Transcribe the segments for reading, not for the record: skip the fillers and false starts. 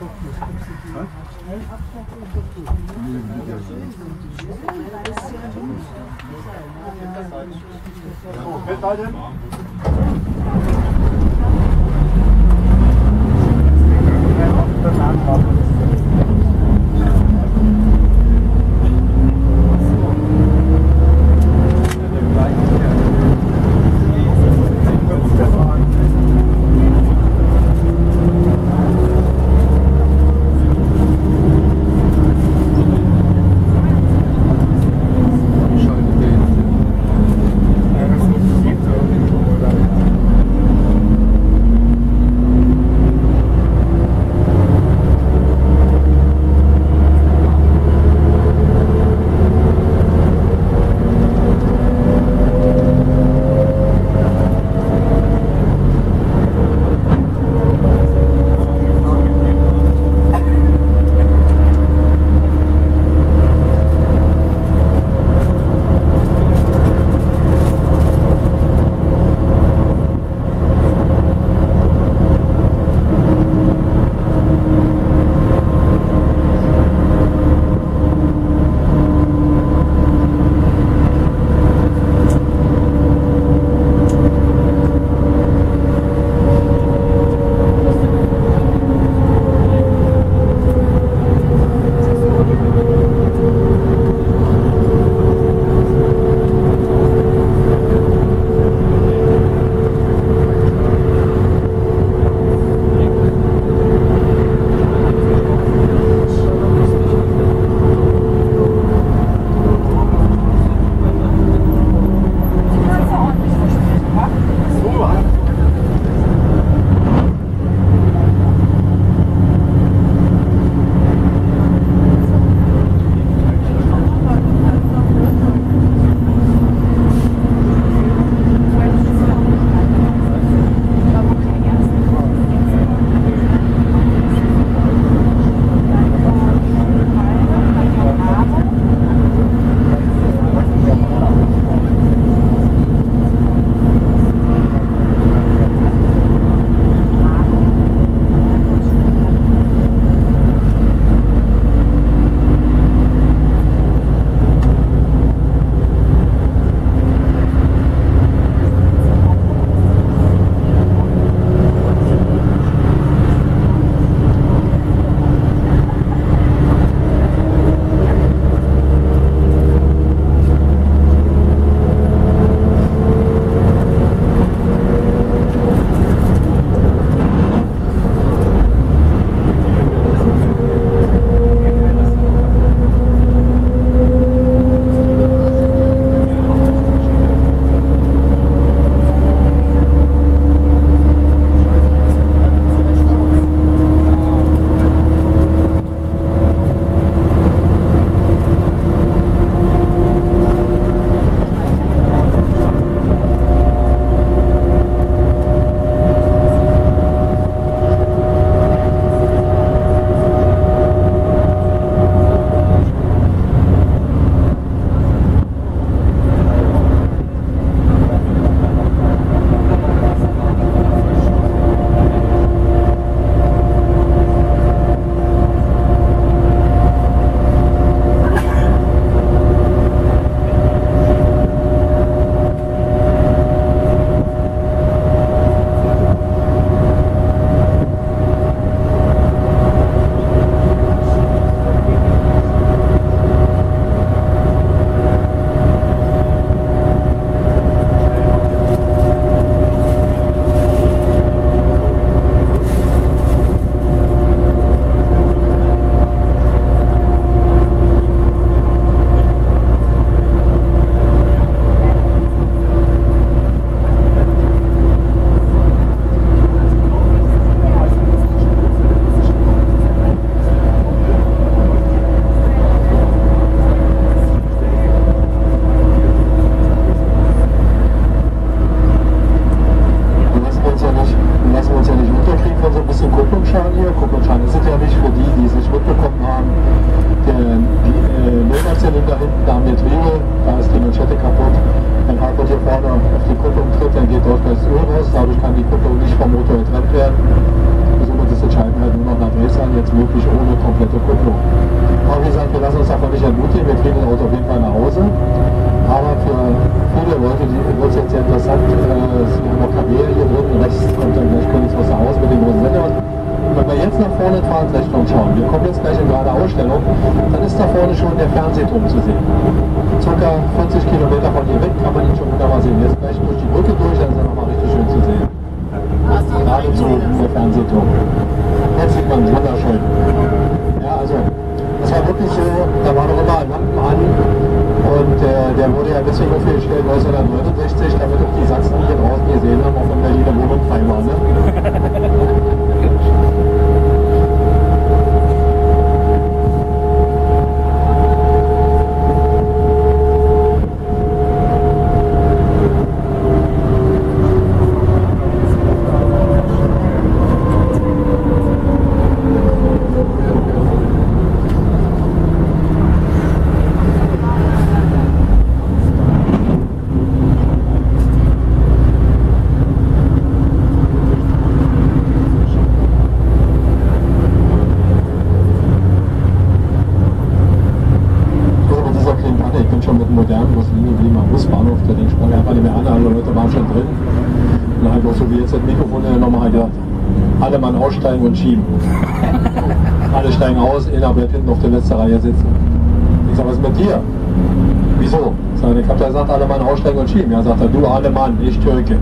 Dadurch kann die Kupplung nicht vom Motor getrennt werden. Somit ist das Schalten halt nur noch nach Drehzahl jetzt möglich ohne komplette Kupplung. Aber wie gesagt, wir lassen uns davon nicht entmutigen, wir kriegen das Auto auf jeden Fall nach Hause. Aber für viele Leute wird es jetzt sehr interessant, es sind noch Kabel hier drin, rechts kommt dann gleich Königswasser Haus mit den großen Sender. Und wenn wir jetzt nach vorne fahren, gleich noch schauen, wir kommen jetzt gleich in gerade Ausstellung, dann ist da vorne schon der Fernsehturm zu sehen. Circa 40 Kilometer von hier weg kann man ihn schon wunderbar sehen. Jetzt gleich durch die Brücke durch, dann ist er nochmal richtig schön zu sehen. Gerade so der Fernsehturm. Jetzt sieht man wunderschön. Ja, also, das war wirklich so, da waren noch immer Lampen an und der wurde ja deswegen aufgestellt 1969, damit auch die Sachsen hier draußen gesehen haben, auch wenn Berliner Wohnung frei war. Ne? Alle Mann aussteigen und schieben. Alle steigen aus, einer bleibt hinten auf der letzten Reihe sitzen. Ich sag, was ist mit dir? Wieso? Ich hab da gesagt, alle Mann aussteigen und schieben. Ja, sagt er, du alle Mann, ich Türke.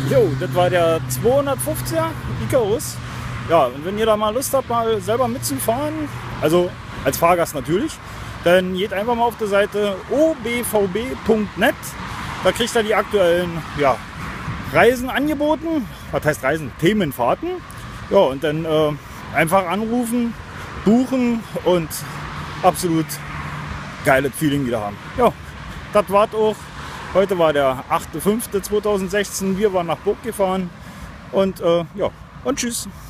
Jo, das war der 250er Icarus. Ja, und wenn ihr da mal Lust habt, mal selber mitzufahren, also als Fahrgast natürlich, dann geht einfach mal auf der Seite obvb.net. Da kriegt ihr die aktuellen Reisen angeboten. Was heißt Reisen? Themenfahrten. Ja, und dann einfach anrufen, buchen und absolut geiles Feeling wieder haben. Ja, das war's auch. Heute war der 8.5.2016. Wir waren nach Burg gefahren und und tschüss.